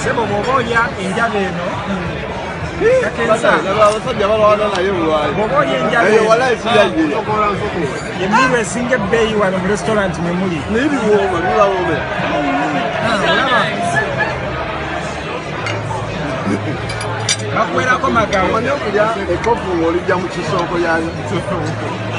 Sebo boboya enjabe eno. Boboya enjabe. Yemiwe singe bei wano mu restaurant memuli. Bakwera ko magawo. Ekofu ng'olijja mu kisoko yayo.